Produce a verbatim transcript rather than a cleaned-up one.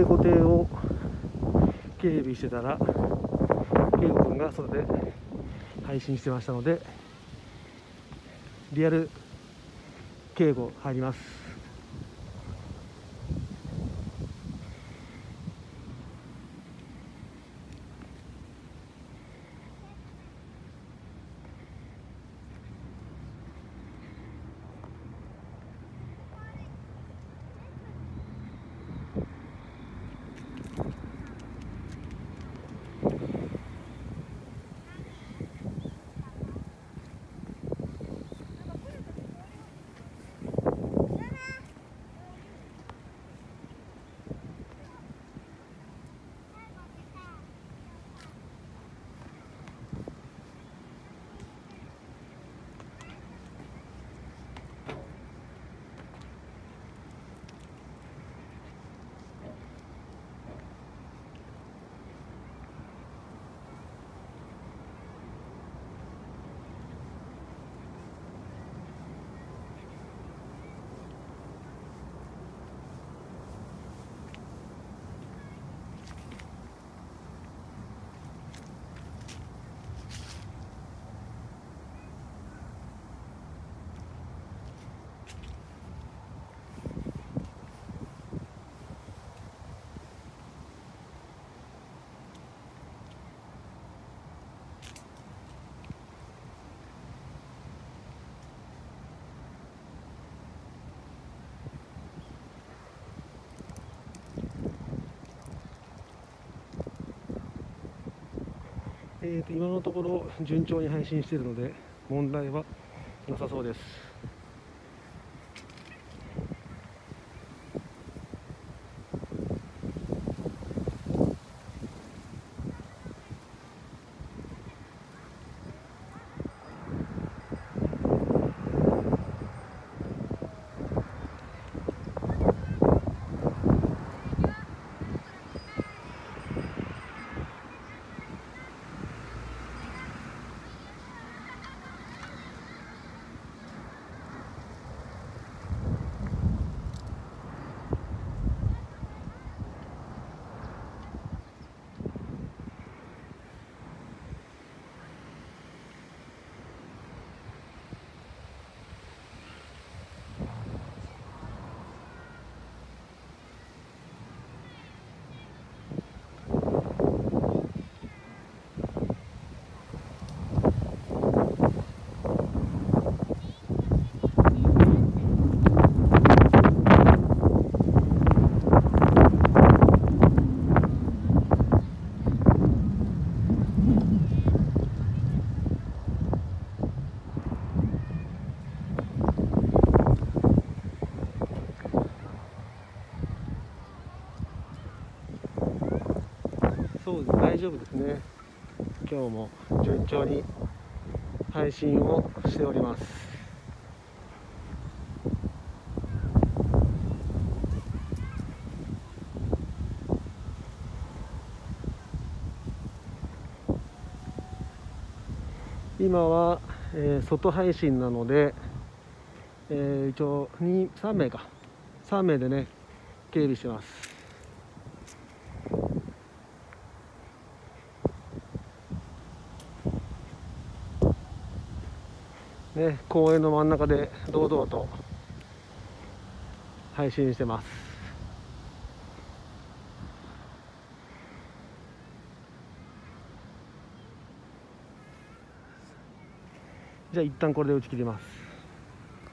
稽古艇を警備してたら圭吾君が外で配信してましたので、リアル警護入ります。えーと今のところ順調に配信しているので問題はなさそうです。そうです、大丈夫ですね。今日も順調に配信をしております。今は、えー、外配信なので、えー、一応に、さんめいかさんめいでね警備してます。ね、公園の真ん中で堂々と配信してます。じゃあ一旦これで打ち切ります。